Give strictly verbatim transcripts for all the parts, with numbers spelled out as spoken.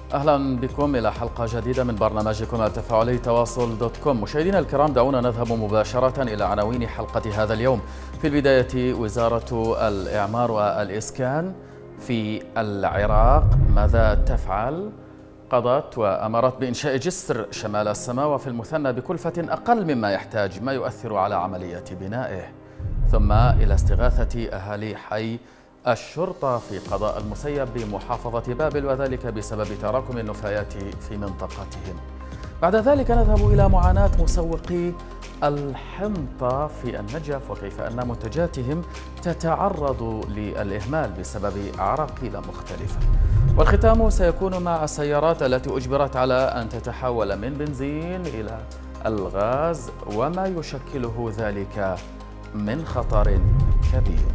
أهلا بكم إلى حلقة جديدة من برنامجكم التفاعلي تواصل دوت كوم. مشاهدينا الكرام، دعونا نذهب مباشرة إلى عناوين حلقة هذا اليوم. في البداية، وزارة الإعمار والإسكان في العراق ماذا تفعل؟ قضت وأمرت بإنشاء جسر شمال السماوة في المثنى بكلفة أقل مما يحتاج، ما يؤثر على عملية بنائه. ثم إلى استغاثة أهالي حي الشرطة في قضاء المسيب بمحافظة بابل، وذلك بسبب تراكم النفايات في منطقتهم. بعد ذلك نذهب إلى معاناة مسوقي الحنطة في النجف، وكيف أن منتجاتهم تتعرض للإهمال بسبب عراقيل مختلفة. والختام سيكون مع السيارات التي أجبرت على أن تتحول من بنزين إلى الغاز، وما يشكله ذلك من خطر كبير.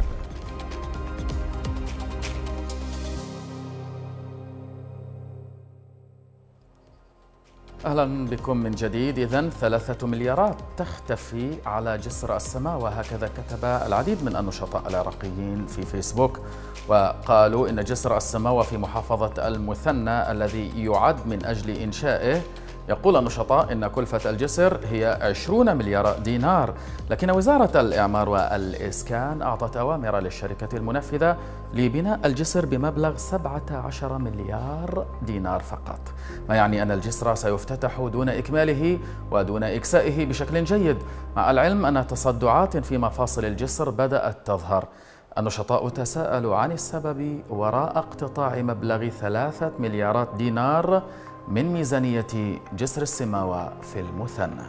أهلا بكم من جديد. إذن ثلاثة مليارات تختفي على جسر السماء، وهكذا كتب العديد من النشطاء العراقيين في فيسبوك، وقالوا إن جسر السماء في محافظة المثنى الذي يعد من أجل إنشائه، يقول النشطاء إن كلفة الجسر هي عشرين مليار دينار، لكن وزارة الإعمار والإسكان أعطت أوامر للشركة المنفذة لبناء الجسر بمبلغ سبعة عشر مليار دينار فقط، ما يعني أن الجسر سيفتتح دون إكماله ودون إكسائه بشكل جيد، مع العلم أن تصدعات في مفاصل الجسر بدأت تظهر. النشطاء تساءلوا عن السبب وراء اقتطاع مبلغ ثلاثة مليارات دينار من ميزانية جسر السماوة في المثنى.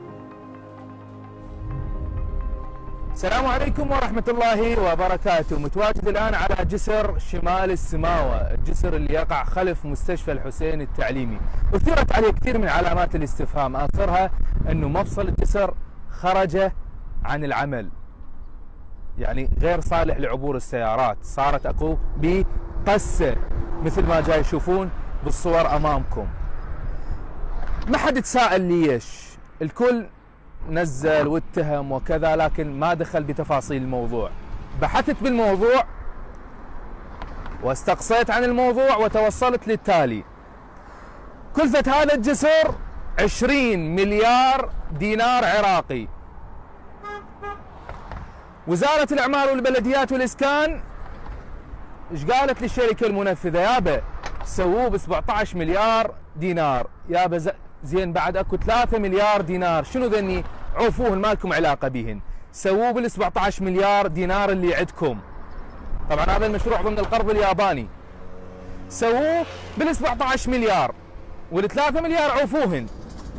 السلام عليكم ورحمة الله وبركاته. متواجد الآن على جسر شمال السماوة، الجسر اللي يقع خلف مستشفى الحسين التعليمي. أثيرت عليه كثير من علامات الاستفهام، آخرها أنه مفصل الجسر خرج عن العمل، يعني غير صالح لعبور السيارات، صارت أكو بقسة مثل ما جاي يشوفون بالصور أمامكم. ما حد تساءل ليش، الكل نزل واتهم وكذا، لكن ما دخل بتفاصيل الموضوع. بحثت بالموضوع واستقصيت عن الموضوع وتوصلت للتالي: كلفة هذا الجسر عشرين مليار دينار عراقي. وزارة الإعمار والبلديات والإسكان ايش قالت للشركة المنفذة؟ يابا سووه ب سبعة عشر مليار دينار. يابا زين بعد اكو ثلاثة مليار دينار، شنو ذني؟ عوفوهن، ما لكم علاقة بهن، سووه بال سبعة عشر مليار دينار اللي عندكم. طبعا هذا المشروع ضمن القرض الياباني، سووه بال سبعة عشر مليار، وال ثلاثة مليار عوفوهن.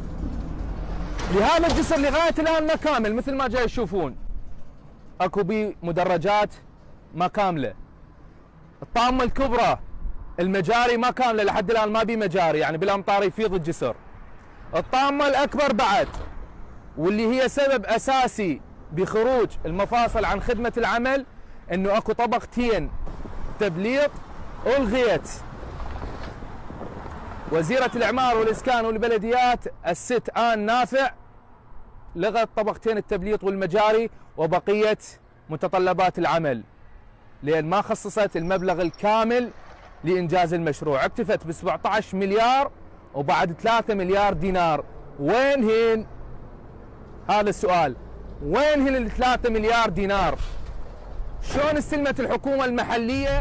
لهذا الجسر لغاية الآن ما كامل، مثل ما جاي تشوفون اكو بي مدرجات ما كاملة، الطامة الكبرى المجاري ما كاملة لحد الآن، ما بي مجاري، يعني بالأمطار يفيض الجسر. الطامة الأكبر بعد، واللي هي سبب أساسي بخروج المفاصل عن خدمة العمل، أنه أكو طبقتين تبليط ألغيت. وزيرة الإعمار والإسكان والبلديات الست آن نافع لغت طبقتين التبليط والمجاري وبقية متطلبات العمل، لأن ما خصصت المبلغ الكامل لإنجاز المشروع. اكتفت ب سبعة عشر مليار وبعد ثلاثة مليار دينار. وين هن؟ هذا السؤال، وين هن ال ثلاثة مليار دينار؟ شلون استلمت الحكومة المحلية؟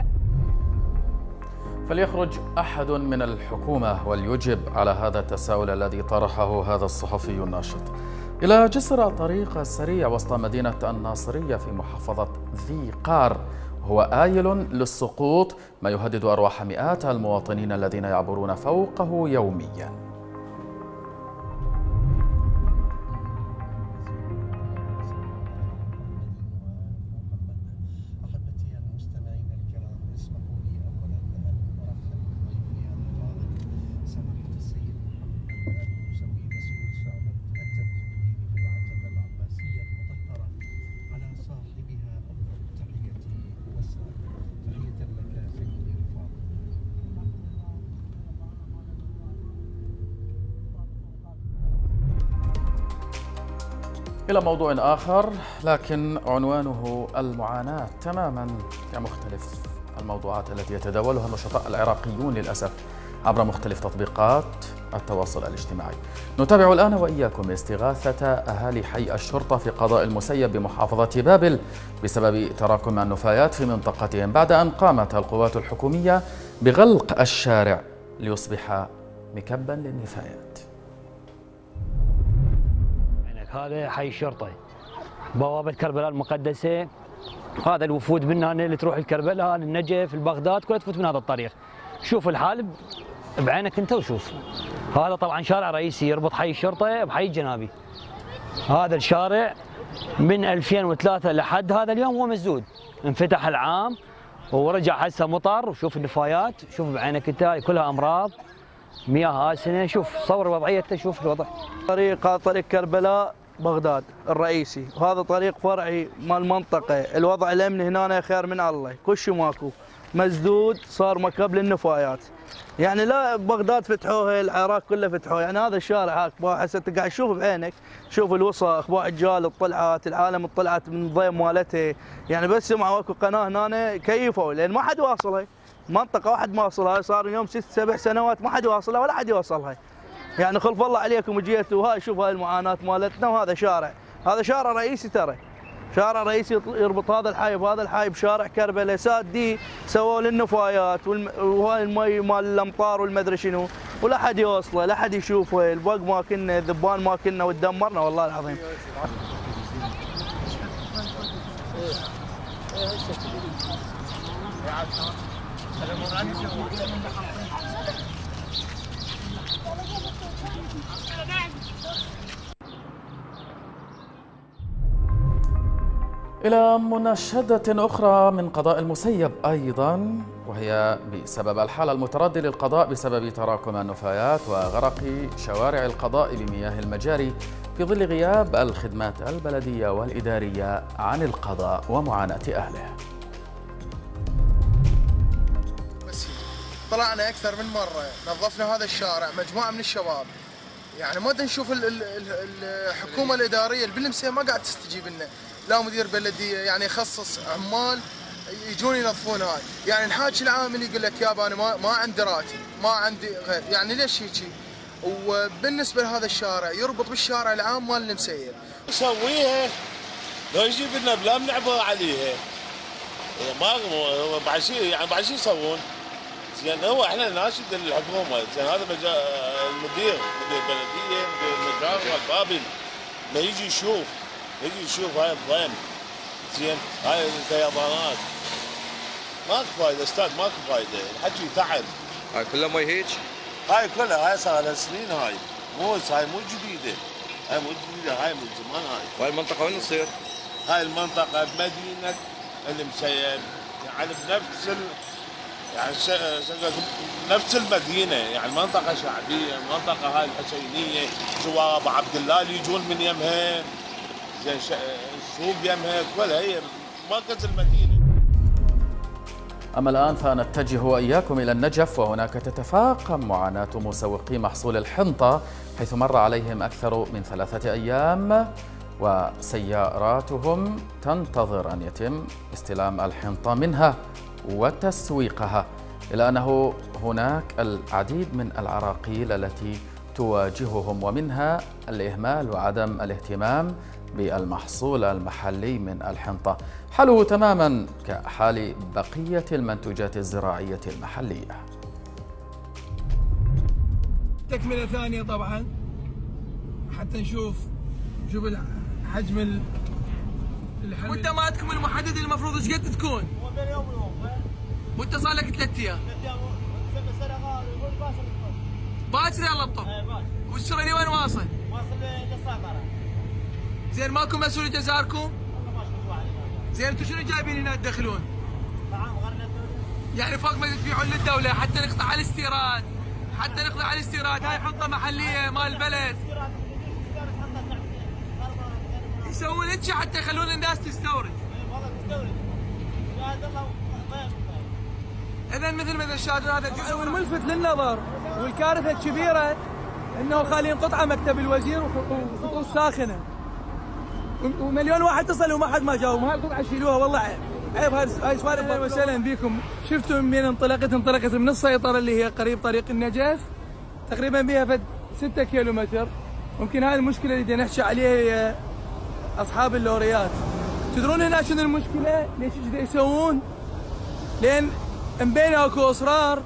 فليخرج أحد من الحكومة وليجب على هذا التساؤل الذي طرحه هذا الصحفي الناشط. إلى جسر الطريق السريع وسط مدينة الناصرية في محافظة ذي قار، هو آيل للسقوط، ما يهدد أرواح مئات المواطنين الذين يعبرون فوقه يومياً. إلى موضوع آخر، لكن عنوانه المعاناة تماما كمختلف الموضوعات التي يتداولها النشطاء العراقيون للأسف عبر مختلف تطبيقات التواصل الاجتماعي. نتابع الآن وإياكم استغاثة أهالي حي الشرطة في قضاء المسيب بمحافظة بابل بسبب تراكم النفايات في منطقتهم بعد أن قامت القوات الحكومية بغلق الشارع ليصبح مكبا للنفايات. هذا حي الشرطة بوابة كربلاء المقدسة. هذا الوفود من هنا اللي تروح الكربلاء النجف البغداد كلها تفوت من هذا الطريق. شوف الحال بعينك انت وشوف. هذا طبعا شارع رئيسي يربط حي الشرطة بحي الجنابي. هذا الشارع من ألفين وثلاثة لحد هذا اليوم هو مسدود. انفتح العام ورجع هسه مطر وشوف النفايات، شوف بعينك انت كلها امراض مياه آسنة. شوف صور وضعيته، شوف الوضع. طريق هذا طريق كربلاء بغداد الرئيسي، وهذا طريق فرعي مال المنطقة. الوضع الأمني هنا خير من الله، كل شيء ماكو، مسدود صار مكب للنفايات. يعني لا بغداد فتحوها، العراق كله فتحوه، يعني هذا الشارع هاك هسه انت قاعد تشوف بعينك، شوف الوسخ، باع الجال الطلعت، العالم طلعت من الضيم مالتها، يعني بس سمعوا اكو قناه هنا كيفوا لان ما حد واصلها، منطقه واحد ما وصلها، صار اليوم ست سبع سنوات ما حد واصلها ولا حد يوصلها. يعني خلف الله عليكم جيتوا هاي شوف هاي المعاناه مالتنا. وهذا شارع، هذا شارع رئيسي ترى، شارع رئيسي يربط هذا الحي بهذا الحي بشارع كربلاء. سادي سووا للنفايات وهاي المي مال الامطار والمدري شنو، ولا حد يوصله، لا حد يشوفه، البق ما كنا، الذبان ما كنا، وتدمرنا والله العظيم. إلى مناشدة أخرى من قضاء المسيب أيضا، وهي بسبب الحالة المتردية للقضاء بسبب تراكم النفايات وغرق شوارع القضاء بمياه المجاري في ظل غياب الخدمات البلدية والإدارية عن القضاء ومعاناة أهله. طلعنا أكثر من مرة، نظفنا هذا الشارع مجموعة من الشباب، يعني ما نشوف الحكومة الإدارية بالمسيب ما قاعد تستجيب لنا، لا مدير بلديه يعني يخصص عمال يجون ينظفون هاي، يعني الحاج العامل يقول لك يابا انا ما ما عندي راتب، ما عندي غير، يعني ليش هيك؟ وبالنسبه لهذا الشارع يربط بالشارع العام مال المسيب. يسويها لو يجيب لنا بلا بنعبر عليها. ما بعد شيء يعني بعد شيء يسوون؟ زين هو احنا ناشد الحكومه، زين هذا المدير مدير البلديه مدير المجار والبابل ما يجي يشوف يجي يشوف هاي الضيم، زين هاي الفيضانات ماكو فايده استاذ، ماكو فايده، الحكي تعب. هاي كلها مي هيج؟ هاي كلها هاي صار لها سنين، هاي مو هاي مو جديده، هاي مو جديده، هاي من زمان. هاي وهاي المنطقه وين تصير؟ هاي المنطقه بمدينه المسيب، يعني بنفس ال... يعني ش... نفس المدينه، يعني منطقه شعبيه، المنطقه هاي الحسينيه، شوارع ابو عبد الله اللي يجون من يمها، زين السوق يمها كلها هي مركز المدينه. أما الآن فنتجه وإياكم إلى النجف، وهناك تتفاقم معاناة مسوقي محصول الحنطة حيث مر عليهم أكثر من ثلاثة أيام وسياراتهم تنتظر أن يتم استلام الحنطة منها وتسويقها، إلا أنه هناك العديد من العراقيل التي تواجههم، ومنها الإهمال وعدم الاهتمام بالمحصول المحلي من الحنطة، حاله تماما كحال بقية المنتوجات الزراعية المحلية. تكملة ثانية طبعا حتى نشوف شوف حجم الحمل. وانت مالتكم المحدد المفروض ايش قد تكون؟ هو بين يوم ويوم. وانت صار لك ثلاث ايام. ثلاث ايام باكر يلا بطب. اي باكر. والشغل وين واصل؟ واصل للسيطرة. زين ماكو مسؤول جزاركم؟ زين انتم شنو جايبين هنا تدخلون؟ طعام غير يعني فوق ما تبيعون للدولة حتى نقطع على الاستيراد، حتى نقطع على الاستيراد، هاي حنطة محلية مال البلد. يسوون هيك حتى يخلون الناس تستورد. والله تستورد. شاهد الله اذا مثل مثل الشاهد هذا والملفت للنظر والكارثة الكبيرة انه خالين قطعة مكتب الوزير وخطوط ساخنة. ومليون واحد اتصل وما حد ما جاوب، هاي القطعة شيلوها والله عيب، عيب هاي سوالف. اهلا وسهلا بكم. شفتوا من انطلقت انطلقت من السيطره اللي هي قريب طريق النجف، تقريبا بها فد ستة كيلو متر. ممكن هاي المشكله اللي بدنا نحكي عليها هي اصحاب اللوريات. تدرون هنا شنو المشكله؟ ليش كذا يسوون؟ لان مبين اكو اصرار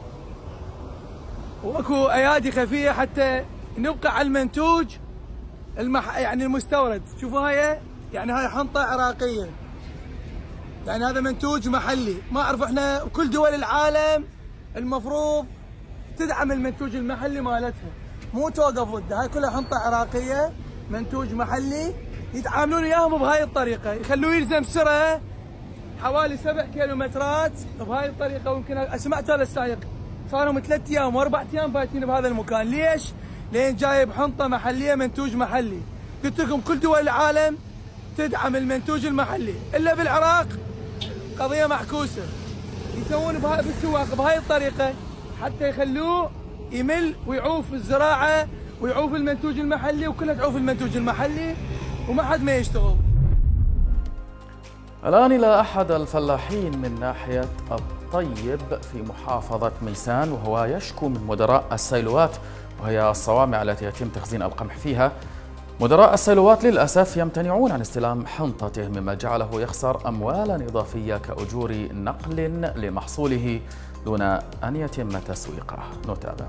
واكو ايادي خفيه حتى نبقى على المنتوج المح... يعني المستورد. شوفوا هاي، يعني هاي حنطه عراقيه، يعني هذا منتوج محلي. ما اعرف احنا كل دول العالم المفروض تدعم المنتوج المحلي مالتها، مو توقف ضده. هاي كلها حنطه عراقيه، منتوج محلي، يتعاملون وياهم بهاي الطريقه، يخلوه يلزم سرعه حوالي سبع كيلومترات بهاي الطريقه. ويمكن سمعت هذا السائق صار لهم ثلاث ايام واربع ايام بايتين بهذا المكان. ليش؟ لين جايب حنطه محليه، منتوج محلي. قلت لكم كل دول العالم تدعم المنتوج المحلي، الا بالعراق قضيه معكوسه. يسوون بهاي بالسواق بهاي الطريقه حتى يخلوه يمل ويعوف الزراعه ويعوف المنتوج المحلي، وكلها تعوف المنتوج المحلي وما حد ما يشتغل. الآن إلى أحد الفلاحين من ناحية الطيب في محافظة ميسان، وهو يشكو من مدراء السيلوات، وهي الصوامع التي يتم تخزين القمح فيها. مدراء السيلوات للأسف يمتنعون عن استلام حنطته، مما جعله يخسر أموالا إضافية كأجور نقل لمحصوله دون أن يتم تسويقه. نتابع.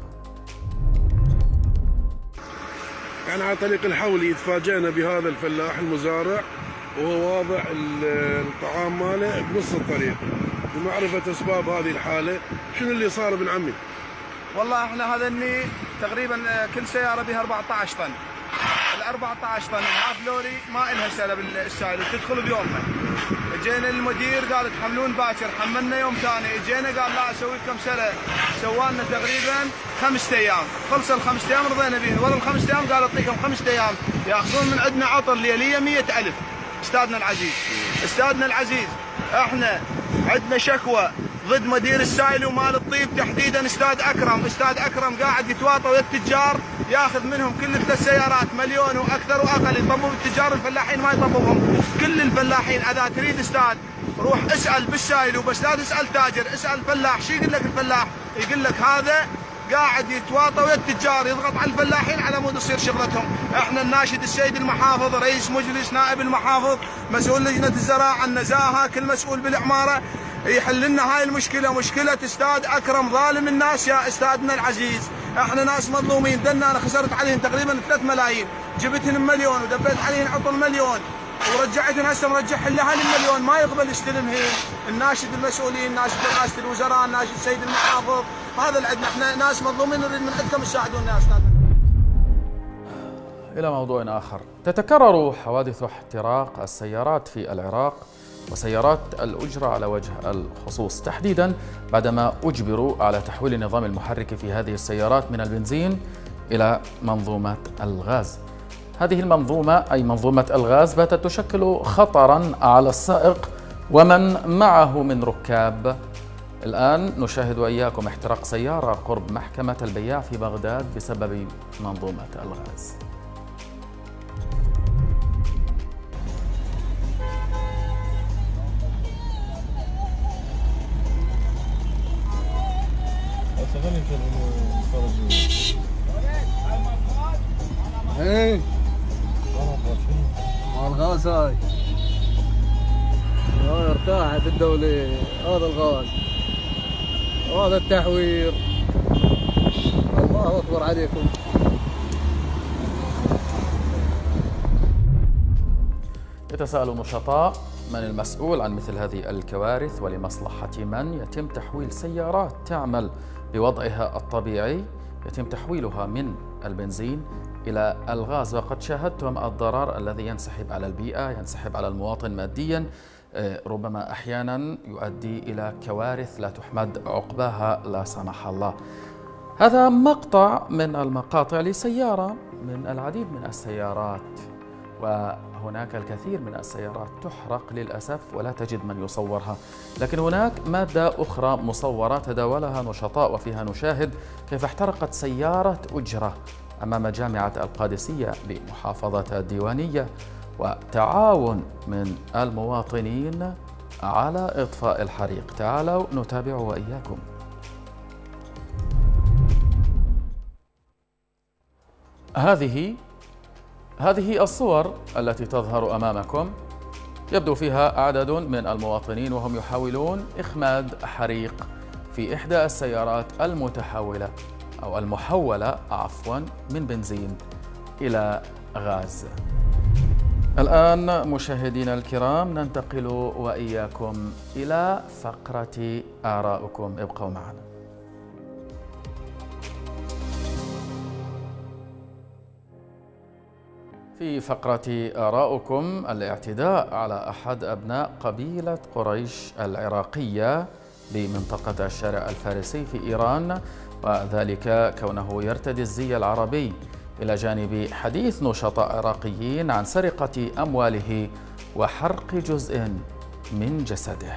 يعني عن طريق الحولي تفاجأنا بهذا الفلاح المزارع وهو واضع الطعام ماله بنص الطريق. لمعرفة أسباب هذه الحالة، شنو اللي صار ابن عمي؟ والله احنا هذا اني تقريبا كل سيارة بها أربعة عشر طن. ال أربعة عشر طن هاف لوري ما إلها سلة بالسائل وتدخل بيومها. اجينا المدير قال تحملون باكر، حملنا يوم ثاني. اجينا قال لا اسوي لكم سلة، سوالنا تقريبا خمسة ايام. خلص الخمسة ايام رضينا بهم. والله الخمسة ايام قال اعطيكم خمسة ايام ياخذون من عندنا عطر ليلية مئة ألف. استاذنا العزيز، استاذنا العزيز، احنا عندنا شكوى ضد مدير السائل ومال الطيب تحديدا استاذ اكرم. استاذ اكرم قاعد يتواطى ويا التجار، ياخذ منهم كل ثلاث سيارات مليون واكثر واقل، يطبب التجار. الفلاحين ما يطببهم. كل الفلاحين اذا تريد استاذ روح اسال بالسائل وبس، لا تسال تاجر، اسال فلاح. شو يقول لك الفلاح؟ يقول لك هذا قاعد يتواطى ويا التجار، يضغط على الفلاحين على مود تصير شغلتهم. احنا نناشد السيد المحافظ، رئيس مجلس، نائب المحافظ، مسؤول لجنه الزراعه، النزاهه، كل مسؤول بالعماره يحل لنا هاي المشكله، مشكله استاذ اكرم ظالم الناس. يا استاذنا العزيز، احنا ناس مظلومين. دنا انا خسرت عليهم تقريبا ثلاث ملايين، جبتهم مليون ودبيت عليهم عطل مليون، ورجعتهم هسه مرجعهم لها المليون. ما يقبل يستلمهن. الناشد المسؤولين، ناشد رئاسه الوزراء، ناشد السيد المحافظ، هذا اللي عندنا. احنا ناس مظلومين نريد من عندكم تساعدونا يا استاذ. إلى موضوع آخر. تتكرر حوادث احتراق السيارات في العراق وسيارات الأجرة على وجه الخصوص، تحديدا بعدما أجبروا على تحويل النظام المحرك في هذه السيارات من البنزين إلى منظومة الغاز. هذه المنظومة أي منظومة الغاز باتت تشكل خطرا على السائق ومن معه من ركاب. الآن نشاهد وإياكم احتراق سيارة قرب محكمة البياع في بغداد بسبب منظومة الغاز. ايه مال الغاز هاي هاي ارتاحت الدولة. هذا الغاز وهذا التحوير. الله اكبر عليكم. يتساءل نشطاء من المسؤول عن مثل هذه الكوارث ولمصلحة من يتم تحويل سيارات تعمل بوضعها الطبيعي، يتم تحويلها من البنزين إلى الغاز. وقد شاهدتم الضرر الذي ينسحب على البيئة، ينسحب على المواطن ماديا، ربما أحيانا يؤدي إلى كوارث لا تحمد عقباها لا سمح الله. هذا مقطع من المقاطع لسيارة من العديد من السيارات، وهناك الكثير من السيارات تحرق للأسف ولا تجد من يصورها، لكن هناك مادة أخرى مصورة تداولها نشطاء وفيها نشاهد كيف احترقت سيارة أجرة أمام جامعة القادسية بمحافظة الديوانية، وتعاون من المواطنين على إطفاء الحريق. تعالوا نتابع وإياكم. هذه هذه الصور التي تظهر أمامكم يبدو فيها عدد من المواطنين وهم يحاولون إخماد حريق في إحدى السيارات المتحولة أو المحولة عفوا من بنزين إلى غاز. الآن مشاهدينا الكرام ننتقل وإياكم إلى فقرة آراؤكم، ابقوا معنا. في فقرة آراؤكم الاعتداء على أحد أبناء قبيلة قريش العراقية بمنطقة الشارع الفارسي في إيران، وذلك كونه يرتدي الزي العربي، إلى جانب حديث نشطاء عراقيين عن سرقة أمواله وحرق جزء من جسده.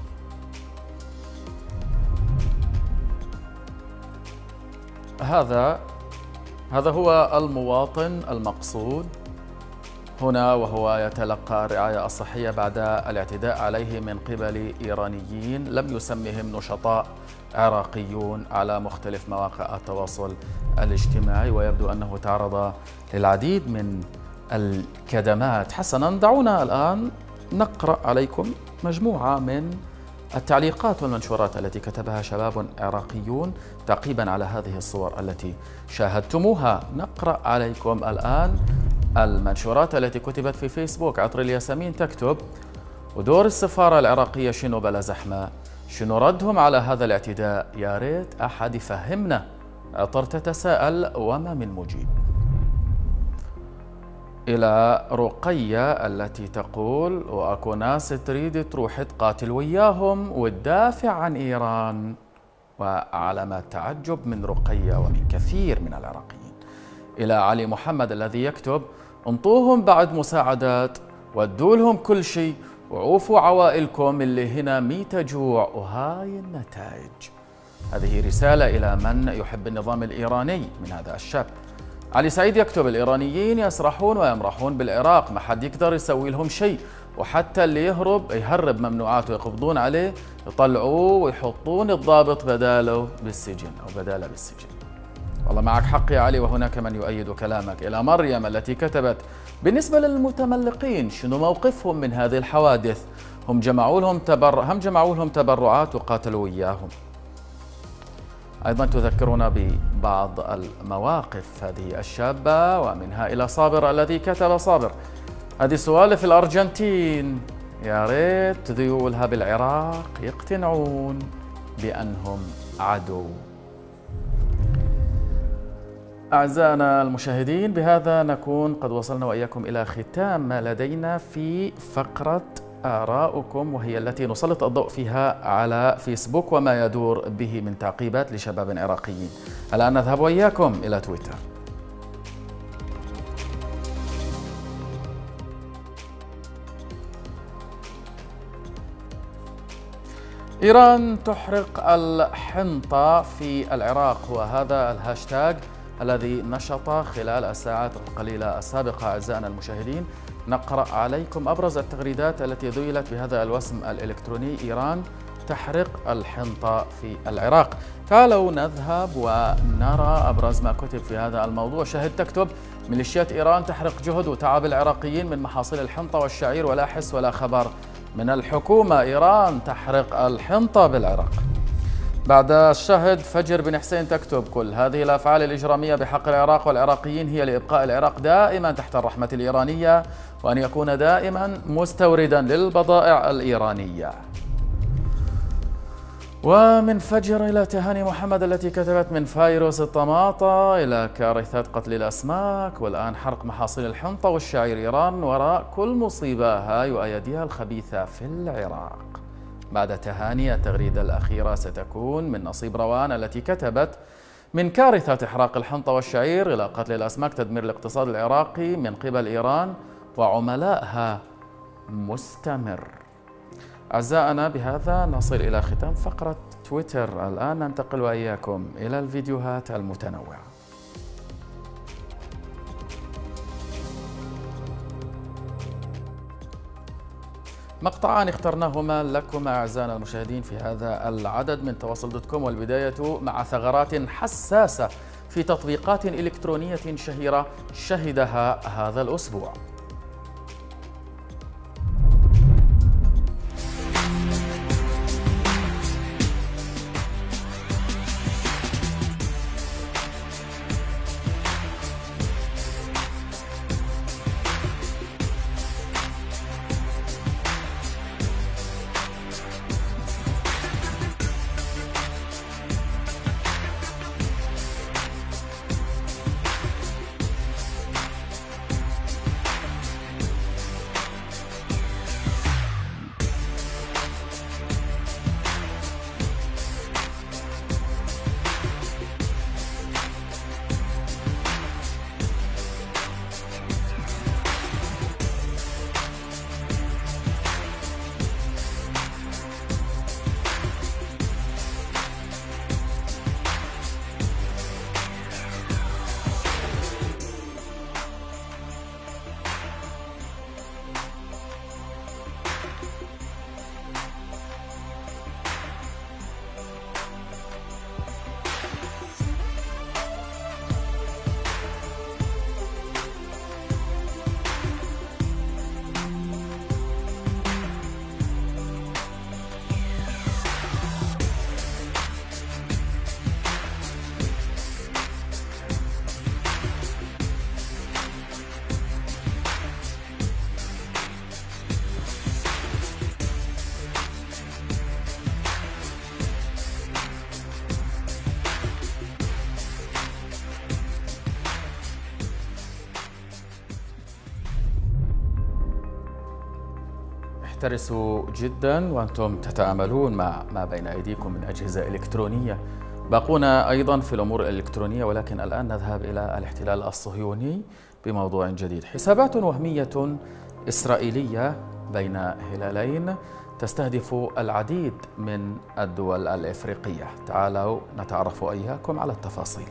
هذا هذا هو المواطن المقصود هنا وهو يتلقى الرعاية الصحية بعد الاعتداء عليه من قبل إيرانيين لم يسمهم نشطاء عراقيون على مختلف مواقع التواصل الاجتماعي، ويبدو أنه تعرض للعديد من الكدمات. حسنا، دعونا الآن نقرأ عليكم مجموعة من التعليقات والمنشورات التي كتبها شباب عراقيون تعقيبا على هذه الصور التي شاهدتموها. نقرأ عليكم الآن المنشورات التي كتبت في فيسبوك. عطر الياسمين تكتب: ودور السفارة العراقية شنو بلا زحمة؟ شنو ردهم على هذا الاعتداء؟ يا ريت أحد يفهمنا. عطر تتساءل: وما من مجيب. إلى رقية التي تقول: وأكو ناس تريد تروح تقاتل وياهم وتدافع عن إيران. وعلامات تعجب من رقية ومن كثير من العراقيين. إلى علي محمد الذي يكتب: انطوهم بعد مساعدات، ودوا لهم كل شيء، وعوفوا عوائلكم اللي هنا ميتة جوع، وهاي النتائج. هذه رسالة إلى من يحب النظام الإيراني من هذا الشاب. علي سعيد يكتب: الإيرانيين يسرحون ويمرحون بالعراق، ما حد يقدر يسوي لهم شيء، وحتى اللي يهرب يهرب ممنوعات ويقبضون عليه يطلعوه ويحطون الضابط بداله بالسجن أو بداله بالسجن. والله معك حق يا علي، وهناك من يؤيد كلامك. إلى مريم التي كتبت: بالنسبة للمتملقين شنو موقفهم من هذه الحوادث؟ هم جمعوا لهم تبر هم جمعوا لهم تبرعات وقاتلوا وياهم. أيضا تذكرنا ببعض المواقف هذه الشابة، ومنها إلى صابر الذي كتب: صابر، هذه سوالف الأرجنتين يا ريت ذيولها بالعراق يقتنعون بأنهم عدو. أعزائنا المشاهدين، بهذا نكون قد وصلنا وإياكم إلى ختام ما لدينا في فقرة آراؤكم، وهي التي نسلط الضوء فيها على فيسبوك وما يدور به من تعقيبات لشباب عراقيين. الآن نذهب وإياكم إلى تويتر. إيران تحرق الحنطة في العراق، وهذا الهاشتاج الذي نشط خلال الساعات القليلة السابقة. أعزائنا المشاهدين، نقرأ عليكم أبرز التغريدات التي ذيلت بهذا الوسم الإلكتروني: إيران تحرق الحنطة في العراق. تعالوا نذهب ونرى أبرز ما كتب في هذا الموضوع. شاهد تكتب: ميليشيات إيران تحرق جهد وتعب العراقيين من محاصيل الحنطة والشعير ولا حس ولا خبر من الحكومة. إيران تحرق الحنطة بالعراق. بعد الشاهد فجر بن حسين تكتب: كل هذه الأفعال الإجرامية بحق العراق والعراقيين هي لإبقاء العراق دائما تحت الرحمة الإيرانية، وأن يكون دائما مستوردا للبضائع الإيرانية. ومن فجر إلى تهاني محمد التي كتبت: من فيروس الطماطة إلى كارثة قتل الأسماك، والآن حرق محاصيل الحنطة والشعير. إيران وراء كل مصيبة، هاي وأيديها الخبيثة في العراق. بعد تهاني، التغريدة الأخيرة ستكون من نصيب روان التي كتبت: من كارثة إحراق الحنطة والشعير إلى قتل الأسماك، تدمير الاقتصاد العراقي من قبل إيران وعملائها مستمر. أعزائنا، بهذا نصل إلى ختام فقرة تويتر. الآن ننتقل وإياكم إلى الفيديوهات المتنوعة. مقطعان اخترناهما لكم أعزائنا المشاهدين في هذا العدد من تواصل دوت كوم، والبداية مع ثغرات حساسة في تطبيقات إلكترونية شهيرة شهدها هذا الأسبوع. احترسوا جدا وأنتم تتعاملون مع ما بين أيديكم من أجهزة إلكترونية. باقونا أيضا في الأمور الإلكترونية، ولكن الآن نذهب إلى الاحتلال الصهيوني بموضوع جديد. حسابات وهمية إسرائيلية بين هلالين تستهدف العديد من الدول الإفريقية. تعالوا نتعرف إياكم على التفاصيل.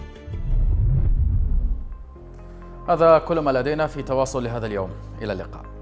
هذا كل ما لدينا في تواصل لهذا اليوم. إلى اللقاء.